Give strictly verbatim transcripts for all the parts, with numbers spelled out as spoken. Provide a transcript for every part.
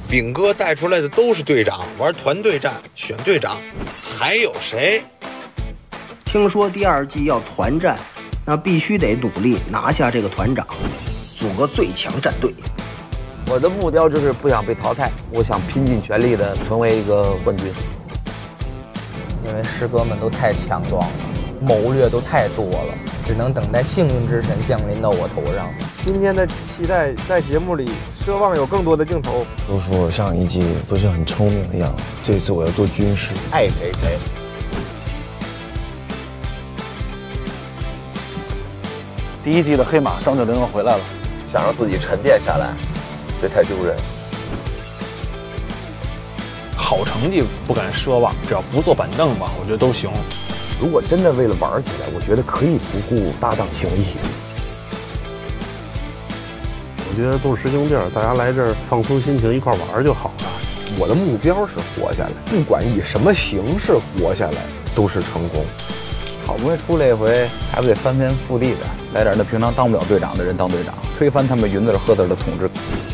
炳哥带出来的都是队长，玩团队战，选队长，还有谁？ 听说第二季要团战，那必须得努力拿下这个团长，组个最强战队。 我的目标就是不想被淘汰，我想拼尽全力的成为一个冠军。 因为师哥们都太强壮了，谋略都太多了，只能等待幸运之神降临到我头上。 今天的期待在节目里奢望有更多的镜头。 都说我上一季不是很聪明的样子，这次我要做军师， 爱谁谁。 第一季的黑马张九龄又回来了， 想让自己沉淀下来，别太丢人。 好成绩不敢奢望，只要不坐板凳吧，我觉得都行。 如果真的为了玩起来，我觉得可以不顾搭档情谊。 我觉得都是师兄弟儿，大家来这儿放松心情，一块玩就好了。 我的目标是活下来，不管以什么形式活下来，都是成功。 好不容易出来一回，还不得翻天覆地的来点那平常当不了队长的人当队长，推翻他们云字儿鹤字儿的统治。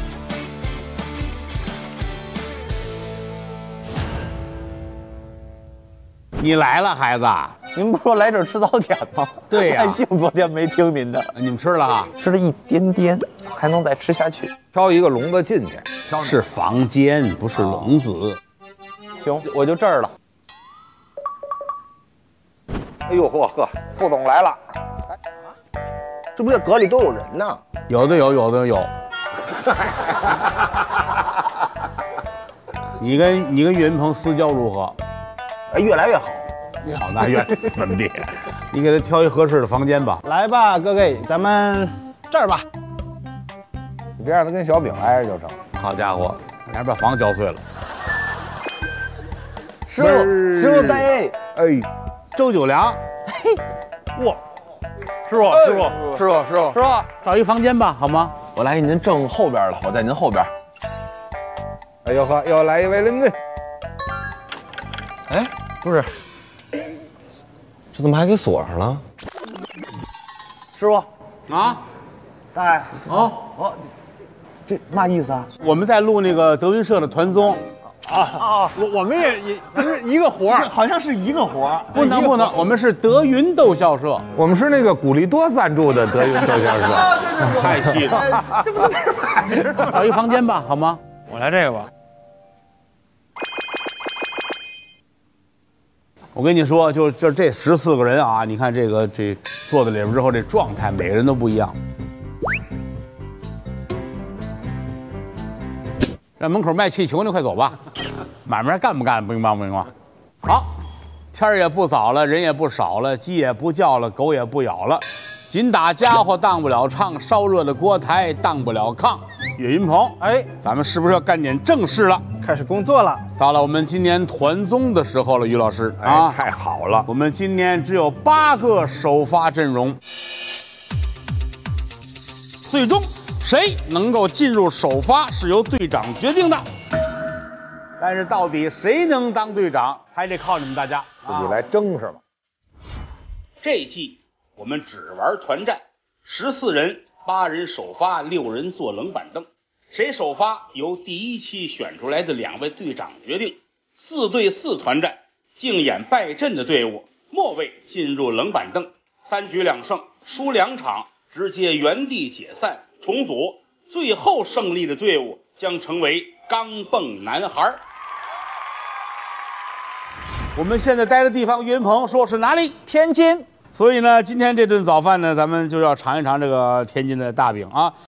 你来了，孩子。 您不说来这儿吃早点吗？ 对呀、 万幸昨天没听您的。 你们吃了哈？ 吃了一点点，还能再吃下去。 挑一个笼子进去， 是房间，不是笼子。 行，我就这儿了。 哎呦呵呵，副总来了。 这不是阁里都有人呢？ 有的有，有的有。你跟你跟岳云鹏私交如何？ 哎，越来越好。 好，那越怎么地？你给他挑一合适的房间吧。 来吧，各位，咱们这儿吧。 你别让他跟小饼挨着就成。 好家伙，你还把房交碎了。 师傅，师傅在。哎， 周九良。 嘿，哇，师傅，师傅， 师傅，师傅， 师傅， 找一房间吧，好吗？ 我来您正后边了，我在您后边。 哎呦呵，又来一位邻居。 哎，不是，这怎么还给锁上了？ 师傅啊， 大爷， 哦哦，这嘛意思啊？ 我们在录那个德云社的团综。 啊啊！我我们也也不是一个活儿， 好像是一个活儿。 不能不能，我们是德云逗笑社， 我们是那个古力多赞助的德云逗笑社。 太气了！ 这不都是买的吗？ 找一房间吧，好吗？ 我来这个吧。 我跟你说，就就这十四个人啊，你看这个这坐在里边之后，这状态每个人都不一样。让门口卖气球的快走吧，买卖干不干？不明白不明白？好，天儿也不早了，人也不少了，鸡也不叫了，狗也不咬了，紧打家伙当不了唱，烧热的锅台当不了炕。岳云鹏， 哎， 咱们是不是要干点正事了？ 开始工作了。 到了我们今年团综的时候了，于老师啊， 哎，太好了！ 我们今年只有八个首发阵容，最终谁能够进入首发是由队长决定的。但是到底谁能当队长，还得靠你们大家自己来争是吧？ 这一季我们只玩团战，十四人，八人首发，六人坐冷板凳。谁首发由第一期选出来的两位队长决定。四对四团战，竞演败阵的队伍末位进入冷板凳，三局两胜，输两场直接原地解散重组，最后胜利的队伍将成为钢镚男孩。我们现在待的地方，岳云鹏说是哪里？ 天津。 所以呢，今天这顿早饭呢，咱们就要尝一尝这个天津的大饼啊。